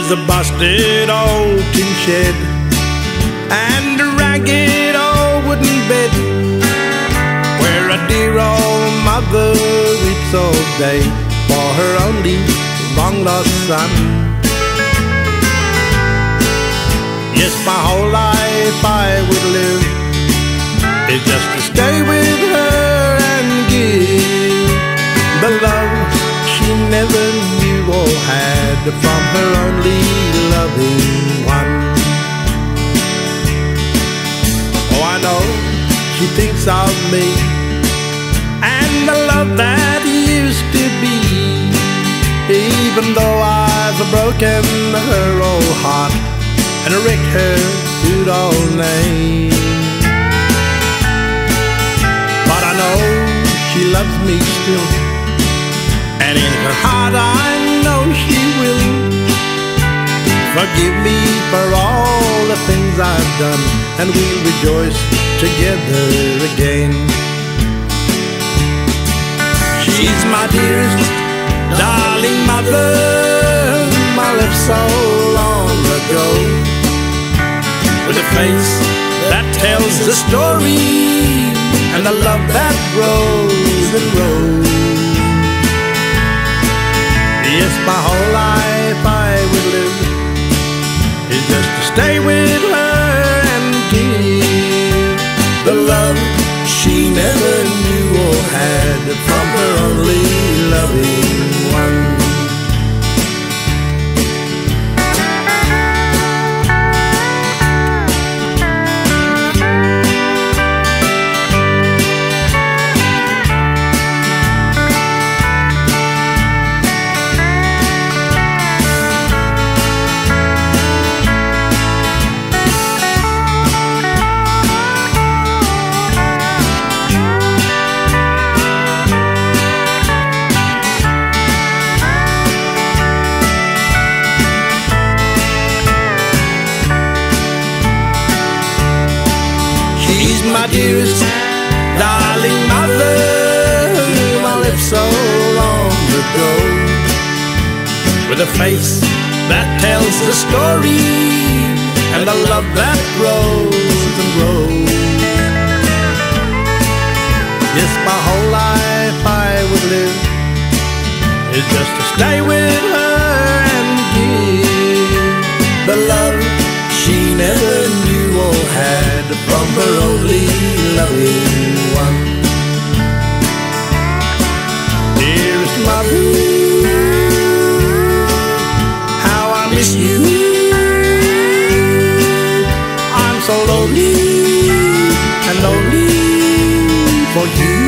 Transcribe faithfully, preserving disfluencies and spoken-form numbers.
There's a busted old tin shed and a ragged old wooden bed where a dear old mother weeps all day for her only long-lost son. Yes, my whole life I would live is just to stay with her and give the love she never knew or had from her only loving one. Oh, I know she thinks of me and the love that used to be, even though I've broken her old heart and wrecked her good old name. But I know she loves me still, and in her heart I know she will forgive me for all the things I've done, and we'll rejoice together again. She's my dearest, darling mother, whom I left so long ago, with a face that tells the story and the love that grows and grows. Yes, my whole life I would live is just to stay with her and give the love she never knew or had from her only loving one. My dearest, darling mother, whom I left so long ago, with a face that tells the story and the love that grows and grows. Yes, my whole life I would live is just to stay with her and give the love she never knew or had from her only loving one. Dearest mother, how I miss you. I'm so lonely and lonely for you.